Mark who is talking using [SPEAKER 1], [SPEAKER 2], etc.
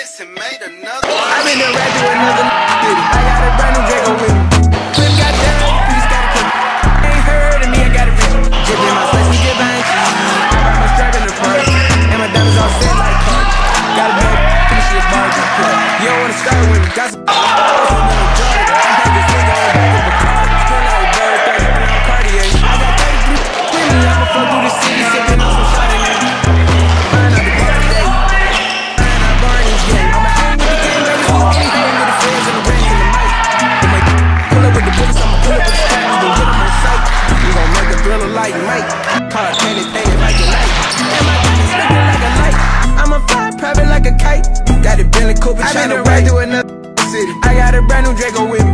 [SPEAKER 1] hits and made another.
[SPEAKER 2] I've been there right to another city. I got a brand new Draco with me. Clip got down, please got a clip. Ain't heard of me, I got a rich. Jibbing my slice, we get behind you. I got my strap in the front, and my diamonds all set like cards. Got a belt, finish this bar, just put up. You don't wanna start with me, got some little Jordan. I had this nigga on the back of a car. Still like bird, 30 pound Cartier. I got 33 with me, I'ma flow through the city, sipping on some shot in there. Burn out the bar today. Burn out Barney's game. I'ma hang with the gang, baby, do anything with the fans and the rings and the mic. Pull up with the bullets, I'ma pull up with the strap, we gon' get them on sight. We gon' make a thriller like Mike. Card candy painted like a light. And my diamonds looking like a light. I'ma fly private like a kite. Got it Bentley Cooper, tryna ride to another city. I got a brand new Draco with me.